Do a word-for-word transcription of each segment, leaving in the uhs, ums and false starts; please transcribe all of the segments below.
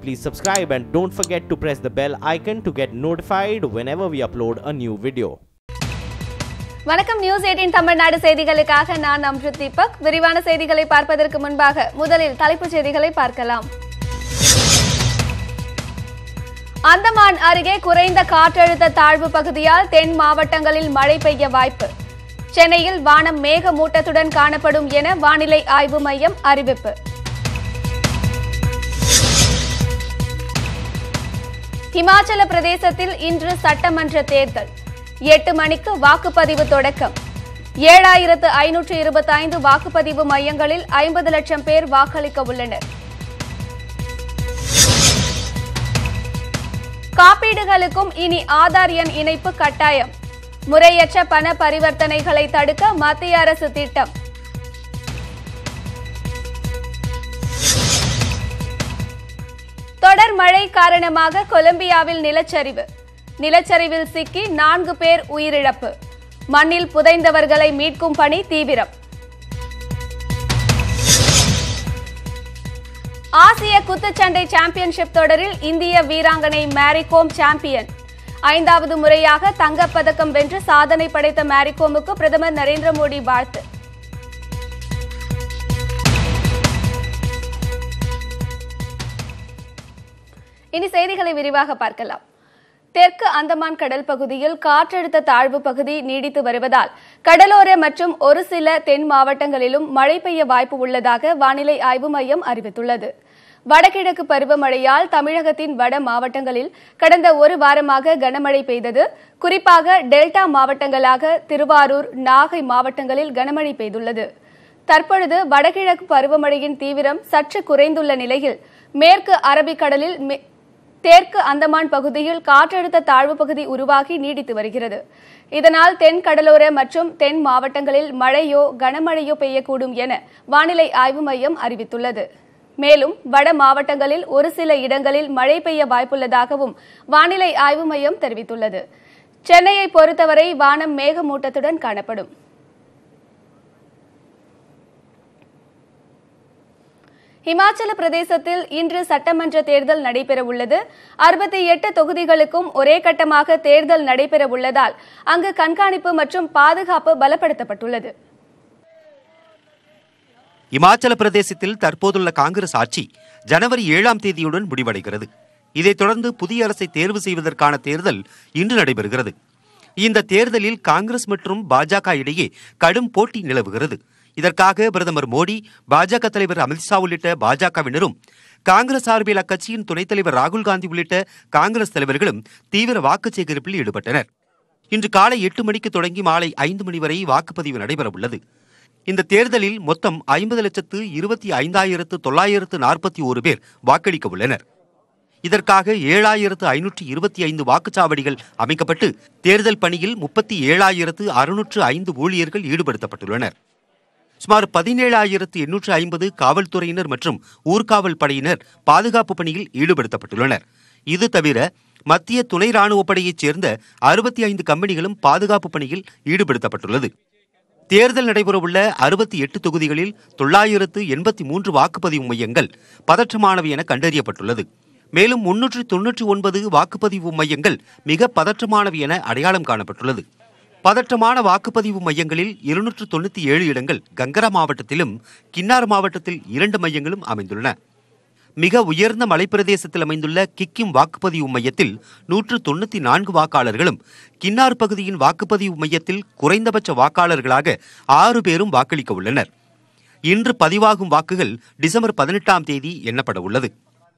please subscribe and don't forget to press the bell icon to get notified whenever we upload a new video. வணக்கம் news eighteen Tamil Nadu செய்திகளுக்காக நான் அம்ருத் தீபக். விரிவான செய்திகளை பார்ப்பதற்கு முன்பாக முதலில் தலைப்புச் செய்திகளை பார்க்கலாம். அந்தமான் அருகே குறைந்த காற்றழுத்த தாழ்வு பகுதியால் தென் மாவட்டங்களில் மழை பெய்ய வாய்ப்பு. சென்னையில் வானம் மேகமூட்டத்துடன் காணப்படும் என வானிலை ஆய்வு மையம் அறிவிப்பு. இமாச்சல பிரதேசத்தில் இன்று சட்டமன்ற தேர்தல். எட்டு மணிக்கு வாக்குப்பதிவு தொடக்கம். ஏழாயிரத்து ஐநூற்று இருபத்தி ஐந்து வாக்குப்பதிவு மையங்களில் ஐம்பது லட்சம் பேர் வாக்களிக்க உள்ளனர். காப்பீடுகளுக்கும் இனி ஆதார் எண் இணைப்பு கட்டாயம். முறையற்ற பண பரிவர்த்தனைகளை தடுக்க மத்திய அரசு திட்டம். தொடர் மழை காரணமாக கொலம்பியாவில் நிலச்சரிவு. நிலச்சரிவில் சிக்கி நான்கு பேர் உயிரிழப்பு. மண்ணில் புதைந்தவர்களை மீட்கும் பணி தீவிரம். ஆசிய குத்துச்சண்டை சாம்பியன்ஷிப் தொடரில் இந்திய வீராங்கனை மேரிகோம் சாம்பியன். ஐந்தாவது முறையாக தங்கப்பதக்கம் வென்று சாதனை படைத்த மேரிகோமுக்கு பிரதமர் நரேந்திர மோடி வாழ்த்து. இனி செய்திகளை விரிவாக பார்க்கலாம். தெற்கு அந்தமான் கடல் பகுதியில் காற்றழுத்த தாழ்வு பகுதி நீடித்து வருவதால் கடலோர மற்றும் ஒரு சில தென் மாவட்டங்களிலும் மழை பெய்ய வாய்ப்பு உள்ளதாக வானிலை ஆய்வு மையம் அறிவித்துள்ளது. வடகிழக்கு பருவமழையால் தமிழகத்தின் வட மாவட்டங்களில் கடந்த ஒரு வாரமாக கனமழை பெய்தது. குறிப்பாக டெல்டா மாவட்டங்களாக திருவாரூர், நாகை மாவட்டங்களில் கனமழை பெய்துள்ளது. தற்பொழுது வடகிழக்கு பருவமழையின் தீவிரம் சற்று குறைந்துள்ள நிலையில் மேற்கு அரபிக்கடலில் தெற்கு அந்தமான் பகுதியில் காற்றழுத்த தாழ்வு பகுதி உருவாகி நீடித்து வருகிறது. இதனால் தென் கடலோர மற்றும் தென் மாவட்டங்களில் மழையோ கனமழையோ பெய்யக்கூடும் என வானிலை ஆய்வு மையம் அறிவித்துள்ளது. மேலும் வட மாவட்டங்களில் ஒரு சில இடங்களில் மழை பெய்ய வாய்ப்புள்ளதாகவும் வானிலை ஆய்வு மையம் தெரிவித்துள்ளது. சென்னையை பொறுத்தவரை வானம் மேகமூட்டத்துடன் காணப்படும். இமாச்சல பிரதேசத்தில் இன்று சட்டமன்ற தேர்தல் நடைபெறவுள்ளது. அறுபத்தி எட்டு தொகுதிகளுக்கும் ஒரே கட்டமாக தேர்தல் நடைபெறவுள்ளதால் அங்கு கண்காணிப்பு மற்றும் பாதுகாப்பு பலப்படுத்தப்பட்டுள்ளது. இமாச்சல பிரதேசத்தில் தற்போதுள்ள காங்கிரஸ் ஆட்சி ஜனவரி ஏழாம் தேதியுடன் முடிவடைகிறது. இதைத் தொடர்ந்து புதிய அரசை தேர்வு செய்வதற்கான தேர்தல் இன்று நடைபெறுகிறது. இந்த தேர்தலில் காங்கிரஸ் மற்றும் பாஜக இடையே கடும் போட்டி நிலவுகிறது. இதற்காக பிரதமர் மோடி, பாஜக தலைவர் அமித்ஷா உள்ளிட்ட பாஜகவினரும், காங்கிரஸ் சார்பில் அக்கட்சியின் துணைத் தலைவர் ராகுல் காந்தி உள்ளிட்ட காங்கிரஸ் தலைவர்களும் தீவிர வாக்கு சேகரிப்பில் ஈடுபட்டனர். இன்று காலை எட்டு மணிக்கு தொடங்கி மாலை ஐந்து மணி வரை வாக்குப்பதிவு நடைபெறவுள்ளது. இந்த தேர்தலில் மொத்தம் ஐம்பது லட்சத்து இருபத்தி ஐந்தாயிரத்து தொள்ளாயிரத்து நாற்பத்தி ஒரு பேர் வாக்களிக்க உள்ளனர். இதற்காக ஏழாயிரத்து ஐநூற்று இருபத்தி ஐந்து வாக்குச்சாவடிகள் அமைக்கப்பட்டு தேர்தல் பணியில் முப்பத்தி ஏழாயிரத்து அறுநூற்று ஐந்து ஊழியர்கள் ஈடுபடுத்தப்பட்டுள்ளனர். சுமார் பதினேழாயிரத்து எண்ணூற்று ஐம்பது காவல்துறையினர் மற்றும் ஊர்காவல் படையினர் பாதுகாப்பு பணியில் ஈடுபடுத்தப்பட்டுள்ளனர். இது தவிர மத்திய துணை ராணுவப் படையைச் சேர்ந்த அறுபத்தி ஐந்து கம்பெனிகளும் பாதுகாப்பு பணியில் ஈடுபடுத்தப்பட்டுள்ளது. தேர்தல் நடைபெறவுள்ள அறுபத்தி எட்டு தொகுதிகளில் தொள்ளாயிரத்து எண்பத்தி மூன்று வாக்குப்பதிவு மையங்கள் பதற்றமானவை என கண்டறியப்பட்டுள்ளது. மேலும் முன்னூற்று தொன்னூற்றி ஒன்பது வாக்குப்பதிவு மையங்கள் மிக பதற்றமானவை என அடையாளம் காணப்பட்டுள்ளது. பதற்றமான வாக்குப்பதிவு மையங்களில் இருநூற்று தொண்ணூற்றி ஏழு இடங்கள் கங்கரா மாவட்டத்திலும் கின்னார் மாவட்டத்தில் இரண்டு மையங்களும் அமைந்துள்ளன. மிக உயர்ந்த மலைப்பிரதேசத்தில் அமைந்துள்ள கிக்கிம் வாக்குப்பதிவு மையத்தில் நூற்று தொண்ணூற்றி நான்கு வாக்காளர்களும், கின்னார் பகுதியின் வாக்குப்பதிவு மையத்தில் குறைந்தபட்ச வாக்காளர்களாக ஆறு பேரும் வாக்களிக்க உள்ளனர். இன்று பதிவாகும் வாக்குகள் டிசம்பர் பதினெட்டாம் தேதி எண்ணப்பட உள்ளது.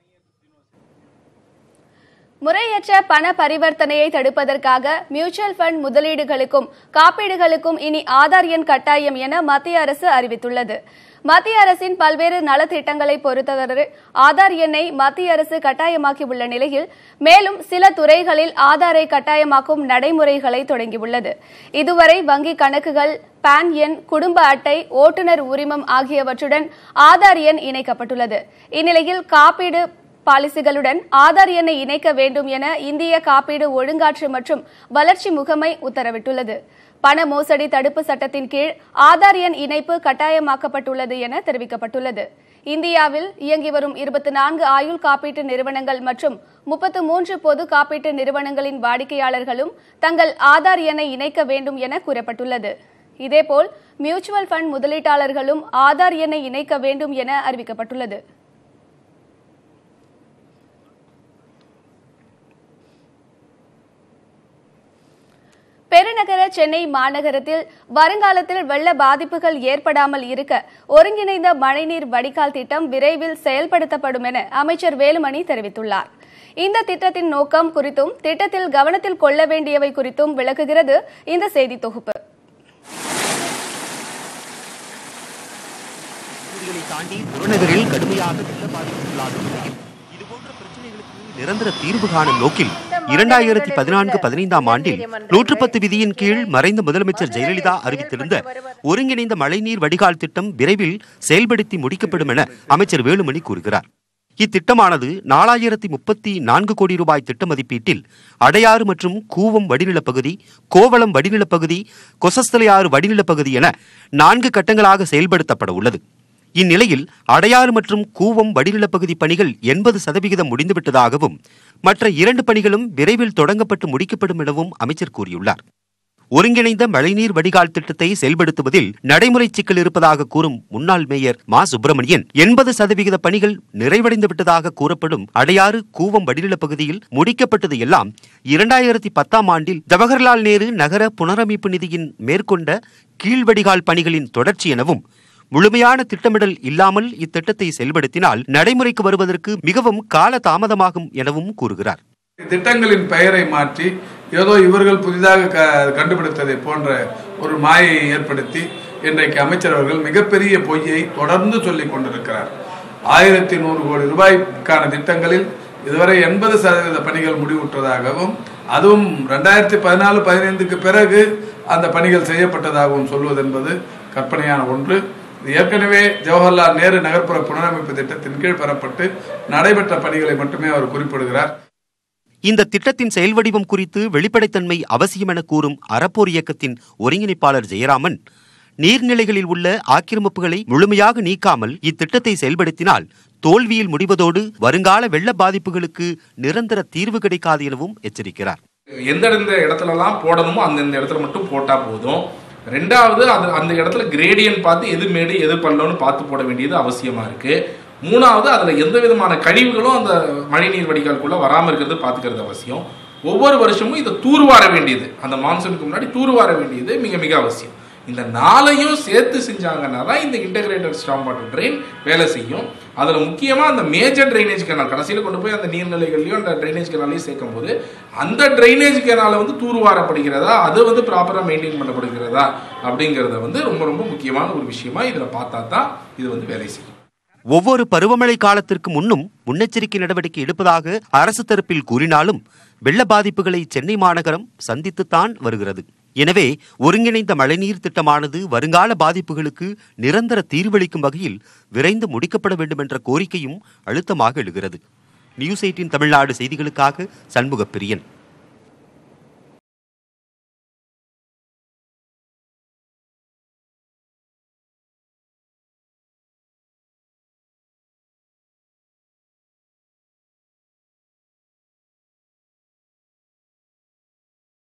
முறையற்ற பண பரிவர்த்தனையை தடுப்பதற்காக மியூச்சுவல் ஃபண்ட் முதலீடுகளுக்கும் காப்பீடுகளுக்கும் இனி ஆதார் எண் கட்டாயம் என மத்திய அரசு அறிவித்துள்ளது. மத்திய அரசின் பல்வேறு நலத்திட்டங்களை பொறுத்தவரை ஆதார் எண்ணை மத்திய அரசு கட்டாயமாக்கியுள்ள நிலையில் மேலும் சில துறைகளில் ஆதாரை கட்டாயமாக்கும் நடைமுறைகளை தொடங்கியுள்ளது. இதுவரை வங்கி கணக்குகள், பான் எண், குடும்ப அட்டை, ஓட்டுநர் உரிமம் ஆகியவற்றுடன் ஆதார் எண் இணைக்கப்பட்டுள்ளது. இந்நிலையில் காப்பீடு பாலிசிகளுடன் ஆதார் எண்ணை இணைக்க வேண்டும் என இந்திய காப்பீடு ஒழுங்காற்று மற்றும் வளர்ச்சி முகமை உத்தரவிட்டுள்ளது. பண மோசடி தடுப்பு சட்டத்தின் கீழ் ஆதார் எண் இணைப்பு கட்டாயமாக்கப்பட்டுள்ளது என தெரிவிக்கப்பட்டுள்ளது. இந்தியாவில் இயங்கி வரும் இருபத்தி நான்கு ஆயுள் காப்பீட்டு நிறுவனங்கள் மற்றும் முப்பத்து மூன்று பொது காப்பீட்டு நிறுவனங்களின் வாடிக்கையாளர்களும் தங்கள் ஆதார் எண்ணை இணைக்க வேண்டும் என கூறப்பட்டுள்ளது. இதேபோல் மியூச்சுவல் ஃபண்ட் முதலீட்டாளர்களும் ஆதார் எண்ணை இணைக்க வேண்டும் என அறிவிக்கப்பட்டுள்ளது. பெருநகர சென்னை மாநகரத்தில் வருங்காலத்தில் வெள்ள பாதிப்புகள் ஏற்படாமல் இருக்க ஒருங்கிணைந்த மழைநீர் வடிகால் திட்டம் விரைவில் செயல்படுத்தப்படும் என அமைச்சர் வேலுமணி தெரிவித்துள்ளார். இந்த திட்டத்தின் நோக்கம் குறித்தும் திட்டத்தில் கவனத்தில் கொள்ள வேண்டியவை குறித்தும் விளக்குகிறது இந்த செய்தி தொகுப்பு. புறநகரில் கடுமையாக வெள்ள பாதிப்புகளாகும் நிலையில் இதுபோன்ற பிரச்சனைகளுக்கு நிரந்தர தீர்வு காணும் நோக்கில் இரண்டாயிரத்தி பதினான்கு பதினைந்தாம் ஆண்டில் நூற்று பத்து விதியின் கீழ் மறைந்த முதலமைச்சர் ஜெயலலிதா அறிவித்திருந்த ஒருங்கிணைந்த மழைநீர் வடிகால் திட்டம் விரைவில் செயல்படுத்தி முடிக்கப்படும் என அமைச்சர் வேலுமணி கூறுகிறார். இத்திட்டமானது நாலாயிரத்தி முப்பத்தி நான்கு கோடி ரூபாய் திட்ட மதிப்பீட்டில் அடையாறு மற்றும் கூவம் வடிநிலப் பகுதி, கோவளம் வடிநிலப் பகுதி, கொசஸ்தலையாறு வடிநிலப் பகுதி என நான்கு கட்டங்களாக செயல்படுத்தப்பட உள்ளது. இந்நிலையில் அடையாறு மற்றும் கூவம் வடிநிலப்பகுதி பணிகள் எண்பது சதவிகிதம் முடிந்துவிட்டதாகவும் மற்ற இரண்டு பணிகளும் விரைவில் தொடங்கப்பட்டு முடிக்கப்படும் எனவும் அமைச்சர் கூறியுள்ளார். ஒருங்கிணைந்த மழைநீர் வடிகால் திட்டத்தை செயல்படுத்துவதில் நடைமுறை சிக்கல் இருப்பதாக கூறும் முன்னாள் மேயர் மா சுப்பிரமணியன் எண்பது சதவிகித பணிகள் நிறைவடைந்துவிட்டதாக கூறப்படும் அடையாறு கூவம் வடிநிலப் பகுதியில் முடிக்கப்பட்டது எல்லாம் இரண்டாயிரத்தி பத்தாம் ஆண்டில் ஜவஹர்லால் நேரு நகர புனரமைப்பு நிதியின் மேற்கொண்ட கீழ்வடிகால் பணிகளின் தொடர்ச்சி எனவும் முழுமையான திட்டமிடல் இல்லாமல் இத்திட்டத்தை செயல்படுத்தினால் நடைமுறைக்கு வருவதற்கு மிகவும் கால தாமதமாகும் எனவும் கூறுகிறார். திட்டங்களின் பெயரை மாற்றி ஏதோ இவர்கள் புதிதாக கண்டுபிடித்ததை போன்ற ஒரு மாயை ஏற்படுத்தி இன்றைக்கு அமைச்சர் அவர்கள் மிகப்பெரிய பொய்யை தொடர்ந்து சொல்லிக் கொண்டிருக்கிறார். ஆயிரத்தி நூறு கோடி ரூபாய்க்கான திட்டங்களில் இதுவரை எண்பது சதவீத பணிகள் முடிவுற்றதாகவும் அதுவும் இரண்டாயிரத்தி பதினாலு பதினைந்துக்கு பிறகு அந்த பணிகள் செய்யப்பட்டதாகவும் சொல்வது என்பது கற்பனையான ஒன்று. ஏற்கனவே ஜவஹர்லால் நேரு நகர்ப்புற புனரமைப்பு திட்டத்தின் கீழ் பெறப்பட்டு நடைபெற்ற பணிகளை மட்டுமே அவர் குறிப்பிடுகிறார். இந்த திட்டத்தின் செயல்வடிவம் குறித்து வெளிப்படைத்தன்மை அவசியம் என கூறும் அறப்போர் இயக்கத்தின் ஒருங்கிணைப்பாளர் ஜெயராமன், நீர்நிலைகளில் உள்ள ஆக்கிரமிப்புகளை முழுமையாக நீக்காமல் இத்திட்டத்தை செயல்படுத்தினால் தோல்வியில் முடிவதோடு வருங்கால வெள்ள பாதிப்புகளுக்கு நிரந்தர தீர்வு கிடைக்காது எனவும் எச்சரிக்கிறார். எந்தெந்த இடத்துலலாம் போடணுமோ அந்தந்த இடத்துல மட்டும் போட்டா போதும். ரெண்டாவது அது அந்த இடத்துல கிரேடியன் பார்த்து எது மேடு எது பள்ளம்னு பார்த்து போட வேண்டியது அவசியமா இருக்கு. மூணாவது அதுல எந்த விதமான கழிவுகளும் அந்த மழைநீர் வடிகாலுக்குள்ள வராமல் இருக்கிறது பார்த்துக்கிறது அவசியம். ஒவ்வொரு வருஷமும் இதை தூர்வார வேண்டியது, அந்த மான்சூனுக்கு முன்னாடி தூர்வார வேண்டியது மிக மிக அவசியம். இந்த நாளையும் சேர்த்து செஞ்சாங்கன்னா தான் இந்த இன்டகிரேட்டட் ஸ்டார்ம் வாட்டர் ட்ரெயின் வேலை செய்யும். அதில் முக்கியமாக அந்த மேஜர் ட்ரைனேஜ் கேனால் கடைசியில் கொண்டு போய் அந்த நீர்நிலைகள்லையும் அந்த ட்ரைனேஜ் கேனாலையும் சேர்க்கும் போது அந்த ட்ரைனேஜ் கேனால வந்து தூர்வாரப்படுகிறதா, அது வந்து ப்ராப்பராக மெயின்டைன் பண்ணப்படுகிறதா அப்படிங்கிறத வந்து ரொம்ப ரொம்ப முக்கியமான ஒரு விஷயமா இதில் பார்த்தா தான் இது வந்து வேலை செய்யும். ஒவ்வொரு பருவமழை காலத்திற்கு முன்னும் முன்னெச்சரிக்கை நடவடிக்கை எடுப்பதாக அரசு தரப்பில் கூறினாலும் வெள்ள பாதிப்புகளை சென்னை மாநகரம் சந்தித்துத்தான் வருகிறது. எனவே ஒருங்கிணைந்த மழைநீர் திட்டமானது வருங்கால பாதிப்புகளுக்கு நிரந்தர தீர்வளிக்கும் வகையில் விரைந்து முடிக்கப்பட வேண்டும் என்ற கோரிக்கையும் அழுத்தமாக எழுகிறது. நியூஸ் எய்ட்டீன் தமிழ்நாடு செய்திகளுக்காக சண்முகப்பிரியன்.